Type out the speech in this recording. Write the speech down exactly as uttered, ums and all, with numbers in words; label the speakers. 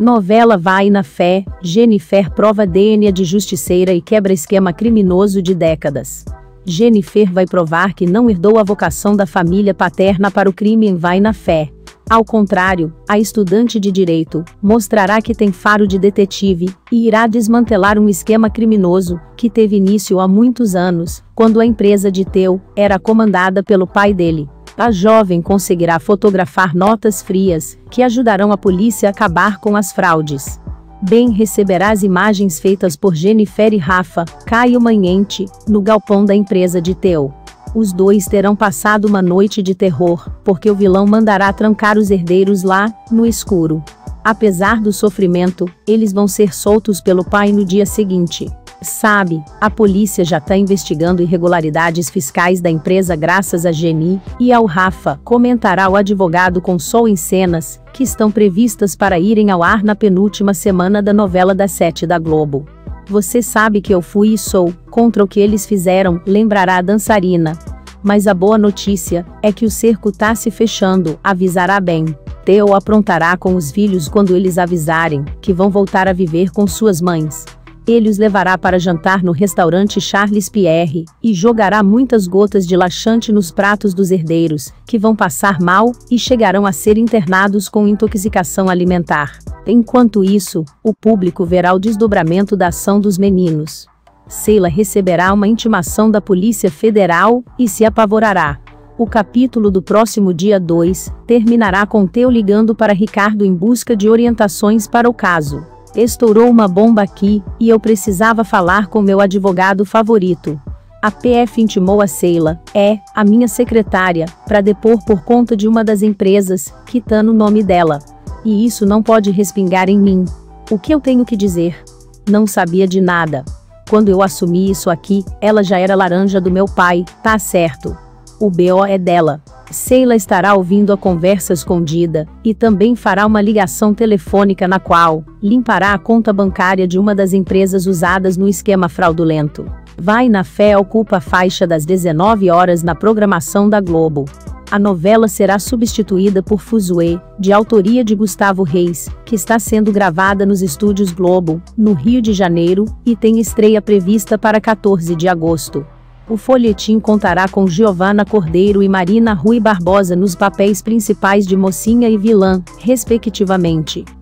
Speaker 1: Novela Vai na Fé, Jennifer prova D N A de justiceira e quebra esquema criminoso de décadas. Jennifer vai provar que não herdou a vocação da família paterna para o crime em Vai na Fé. Ao contrário, a estudante de direito mostrará que tem faro de detetive e irá desmantelar um esquema criminoso que teve início há muitos anos, quando a empresa de Theo era comandada pelo pai dele. A jovem conseguirá fotografar notas frias que ajudarão a polícia a acabar com as fraudes. Ben receberá as imagens feitas por Jennifer e Rafa, Caio Manhente, no galpão da empresa de Theo. Os dois terão passado uma noite de terror, porque o vilão mandará trancar os herdeiros lá, no escuro. Apesar do sofrimento, eles vão ser soltos pelo pai no dia seguinte. Sabe, a polícia já está investigando irregularidades fiscais da empresa graças a Jenny e ao Rafa, comentará o advogado com Sol em cenas, que estão previstas para irem ao ar na penúltima semana da novela das sete da Globo. Você sabe que eu fui e sou contra o que eles fizeram, lembrará a dançarina. Mas a boa notícia é que o cerco tá se fechando, avisará Ben. Theo aprontará com os filhos quando eles avisarem que vão voltar a viver com suas mães. Ele os levará para jantar no restaurante Charles Pierre e jogará muitas gotas de laxante nos pratos dos herdeiros, que vão passar mal e chegarão a ser internados com intoxicação alimentar. Enquanto isso, o público verá o desdobramento da ação dos meninos. Sheila receberá uma intimação da Polícia Federal e se apavorará. O capítulo do próximo dia dois terminará com Theo ligando para Ricardo em busca de orientações para o caso. Estourou uma bomba aqui, e eu precisava falar com meu advogado favorito. A P F intimou a Sheila, é, a minha secretária, para depor por conta de uma das empresas, quitando o nome dela. E isso não pode respingar em mim. O que eu tenho que dizer? Não sabia de nada. Quando eu assumi isso aqui, ela já era laranja do meu pai, tá certo. O B O é dela. Sheila estará ouvindo a conversa escondida, e também fará uma ligação telefônica na qual limpará a conta bancária de uma das empresas usadas no esquema fraudulento. Vai na Fé ocupa a faixa das dezenove horas na programação da Globo. A novela será substituída por Fuzue, de autoria de Gustavo Reis, que está sendo gravada nos estúdios Globo, no Rio de Janeiro, e tem estreia prevista para quatorze de agosto. O folhetim contará com Giovana Cordeiro e Marina Rui Barbosa nos papéis principais de mocinha e vilã, respectivamente.